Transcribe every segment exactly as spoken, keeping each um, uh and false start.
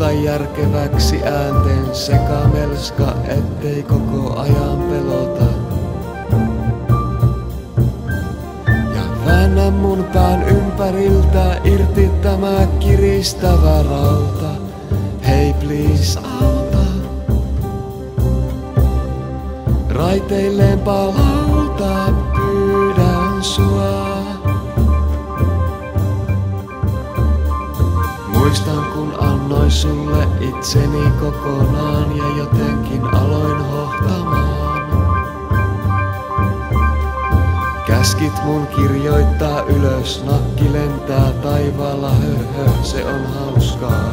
Muuta järkeväksi äänten sekamelska, ettei koko ajan pelota. Ja väännä mun pään ympäriltä irti tämä kiristävä rauta. Hei please auta. Raiteilleen palauta, pyydän sua. Muistan kun annoin sulle itseni kokonaan ja jotenkin aloin hohtamaan. Käskit mun kirjoittaa ylös, nakki lentää taivaalla, hö hö, se on hauskaa.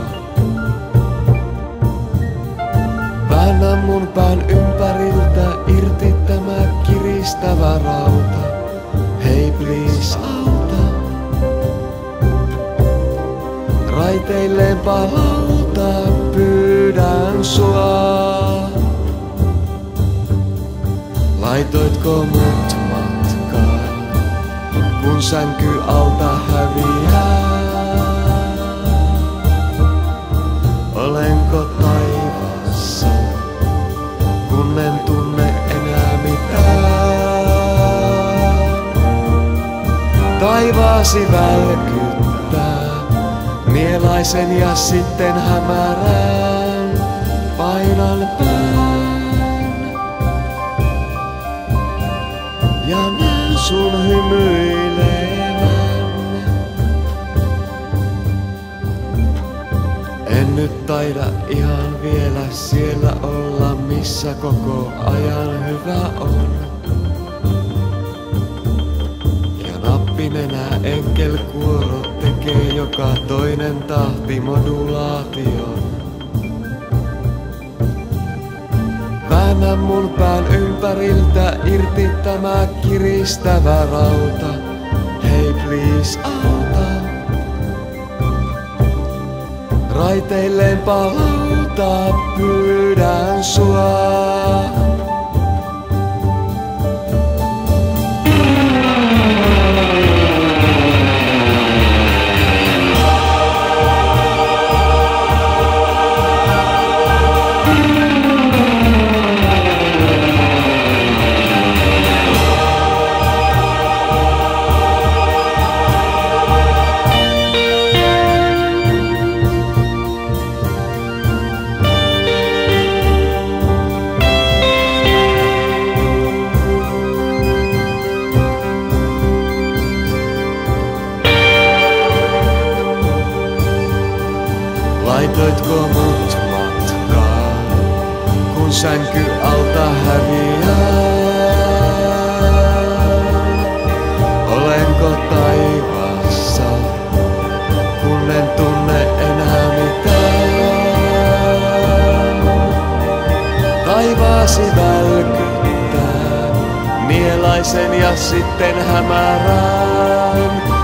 Väännä mun pään ympäriltä irti tämä kiristävä rauta. Hei please auta. Raiteilleen palauta, pyydän sua. Laitoitko mut matkaan, kun sänky alta häviää? Olenko taivaassa, kun en tunne enää mitään? Taivaasi välkyttää mielaisen ja sitten hämärään, painan pään ja näen sun hymyilevän. En nyt taida ihan vielä siellä olla, missä koko ajan hyvä on. Ja nappinenä enkelkuoro tekee joka toinen tahti modulaation. Väännä mun pään ympäriltä irti tämä kiristävä rauta. Hei please auta. Raiteilleen palauta, pyydän sua. Laitoitko mut matkaan, kun sänky alta häviää? Olenko taivaassa, kun en tunne enää mitään? Taivaasi välkyttää mielaisen ja sitten hämärään.